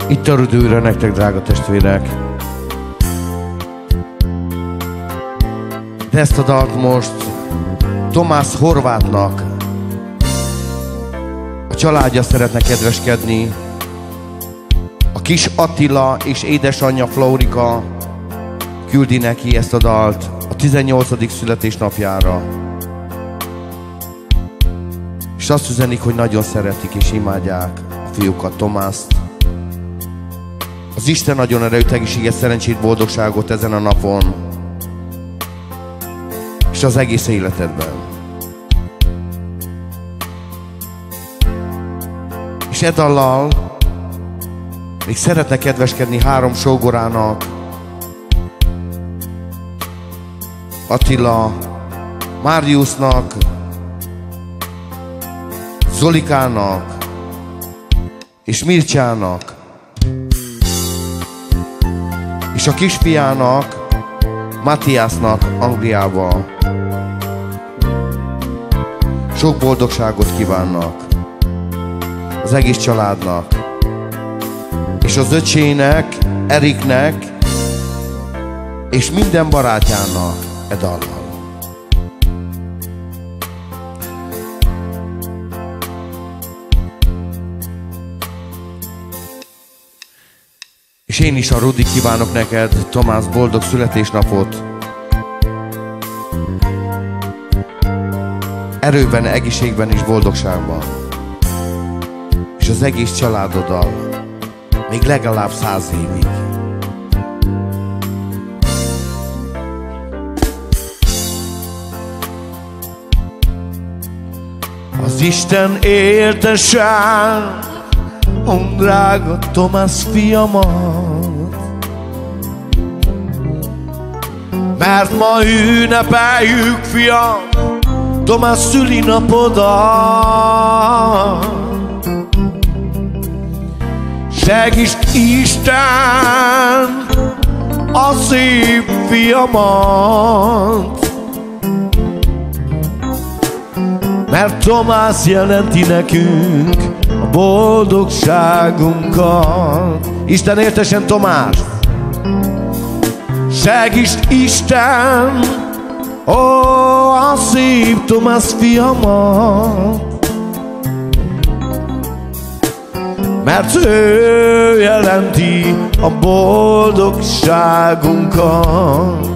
Itt a újra nektek, drága testvérek. De ezt a dalt most Tomás Horvátnak a családja szeretne kedveskedni. A kis Attila és édesanyja Flórika küldi neki ezt a dalt a 18. születésnapjára. És azt üzenik, hogy nagyon szeretik és imádják a fiúkat, Tomászt. Az Isten nagyon erőt, egészséget, szerencsét, boldogságot ezen a napon, és az egész életedben. És e dallal még szeretne kedveskedni 3 sógorának, Attila, Máriusznak, Zolikának és Mircsának, és a kisfiának, Matthiasnak Angliában. Sok boldogságot kívánnak az egész családnak, és az öcsének, Eriknek, és minden barátjának e dallal. És én is, a Rudi, kívánok neked, Tomás, boldog születésnapot. Erőben, egészségben és boldogságban. És az egész családoddal még legalább 100 évig. Az Isten éltesen, drága Tomás fiamat, mert ma ünnepeljük, fiam, Tomás szülinapodat. Segítsd Isten a szép fiamat, mert Tomás jelenti nekünk a boldogságunkat. Isten éltesen Tomás, segítsd Isten, ó, a szép Tomás fiamat, mert ő jelenti a boldogságunkat.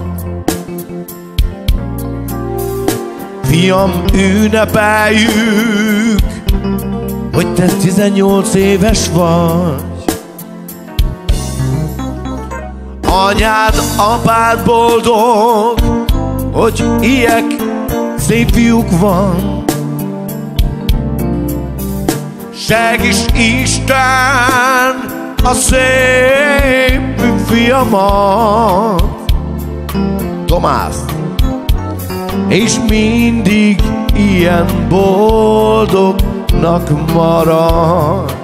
Fiam, ünnepeljük, hogy te 18 éves vagy. Anyád, apád boldog, hogy ilyek szép fiúk van. Segíts Isten a szép fiamat, Tomás, és mindig ilyen boldognak marad.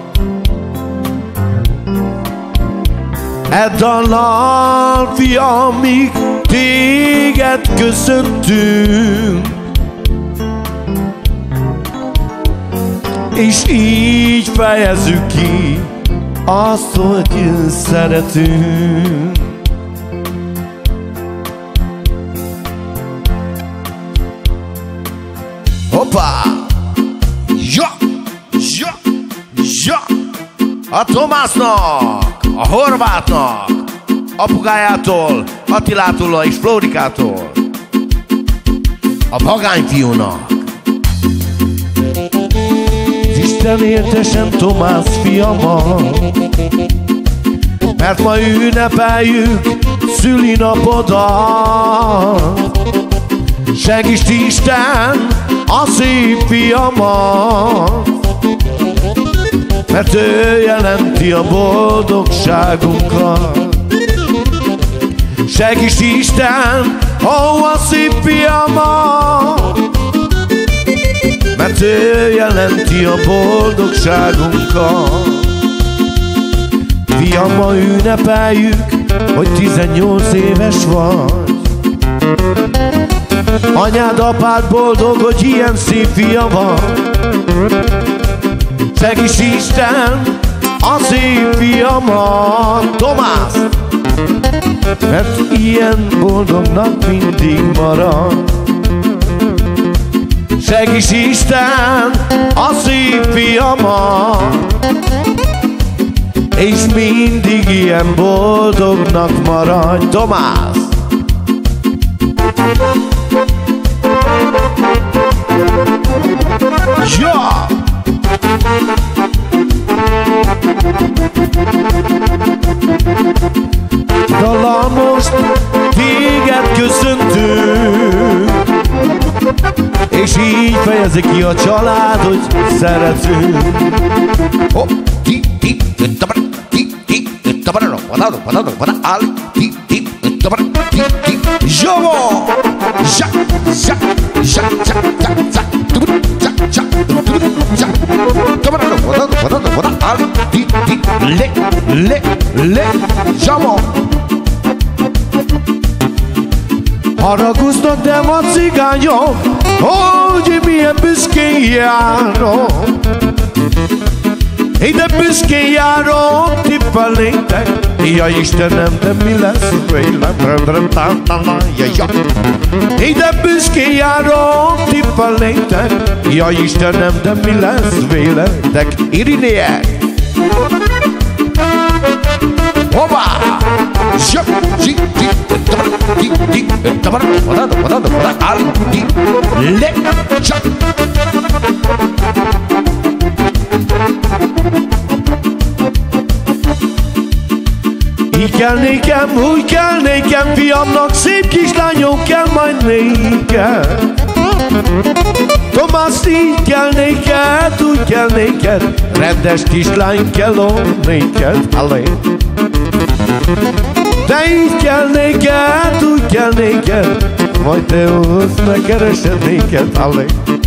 E dallal, fiam, míg téged köszöntünk, és így fejezzük ki azt, hogy szeretünk. Hoppá! Ja! Ja! Ja! A Tomásnak, a Horvátnak, apukájától, Attilától és Flórikától, a vagányfiúnak. Isten éltesen Tomás fiamat, mert ma ünnepeljük szülinapodat. Segítsd Isten a szép fiamat, mert ő jelenti a boldogságunkat. Segítsd Isten, ó, a szép fiamat, mert ő jelenti a boldogságunkat. Fiam, ma ünnepeljük, hogy 18 éves vagy. Anyád, apád boldog, hogy ilyen szép fia van. Segíts Isten a szép fiamat, Tomás, mert ilyen boldognak mindig marad. Segíts Isten a szép fiamat, és mindig ilyen boldognak maradj, Tomás. Ja! Dallal most téged köszöntünk, és így fejezik ki a család, hogy szeretünk. Hopp, Zsomó! Zsomó! Haragudnak nem a cigányok, hogy milyen büszkén járok. Ide büszkén járok, ti felétek. Ja Istenem, de mi lesz vélem? Ide büszkén járok, ti felétek. Ja Istenem, de mi lesz véletek? Irinéek! Hoppá! Így kell nékem, úgy kell nékem, fiamnak szép kislányom kell majd nékem. Tomás, így kell néked, úgy kell néked, rendes kislány kell néked, allé. De így kell néked, úgy kell néked, majd te hozd, megkeresed néked, allé.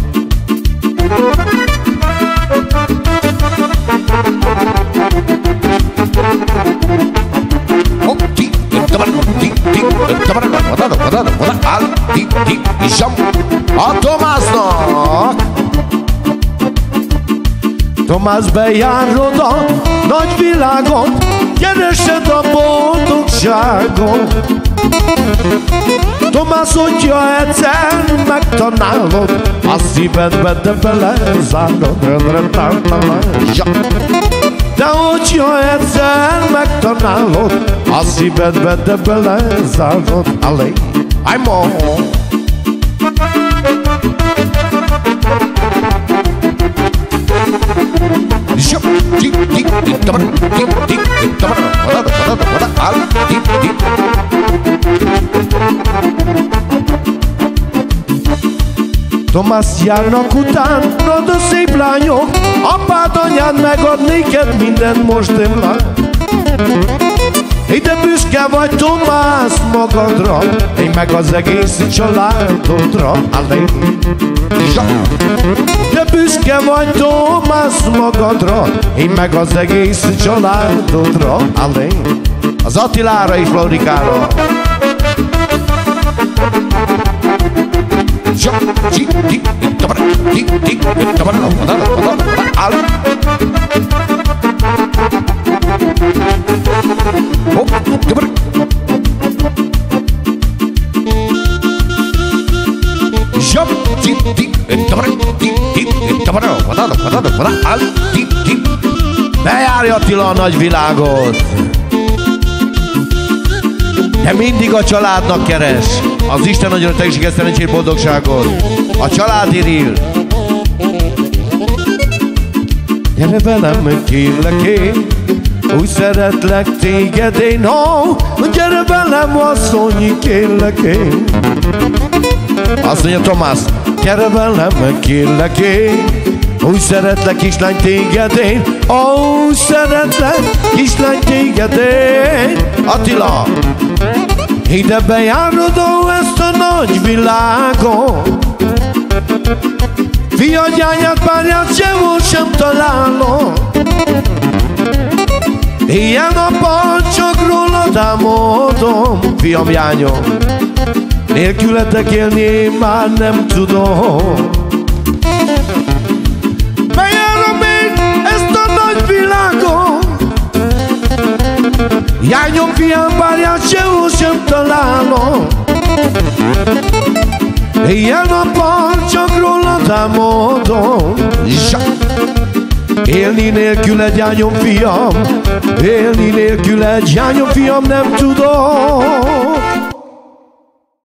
A Tomásnak! Tomás, bejárod a nagy világot, keresed a boldogságot. Tomás, hogyha egyszer megtanálod, a szívedbe de belezárod. De hogyha egyszer megtanálod, a szívedbe de belezárod. Allé, I'm on. Tomás, járnak utánad a szép lányok, apád, anyád megad néked mindent most én lát. Ide büszke vagy, Tomás, magadra, én meg az egész családodra. De büszke vagy, Tomás, magadra, én meg az egész családodra. Az Attilára és Florikára. Bejárja Attila a nagy világot, de mindig a családnak keres. Az Isten adjon a tegséget, szerencsét, boldogságot. A család irill. Gyere velem, kérlek én, úgy szeretlek téged én, ó, gyere velem, asszony, kérlek én. Azt mondja Tomás, gyere velem, kérlek én, úgy szeretlek, kislány, téged én, ó, szeretlek, kislány, téged én. Attila, ide bejárod ezt a nagy világot, fiagyányát, párját sehol sem találom. Éjjel-nappal csak rólad álmodom, fiam, jányom, nélkületek élni én már nem tudom. Bejárom én ezt a nagy világot, Attila, éjjel-nappal csak rólad álmodom. Élni nélkül egy ányom, fiam, élni nélkül egy ányom, fiam, nem tudok.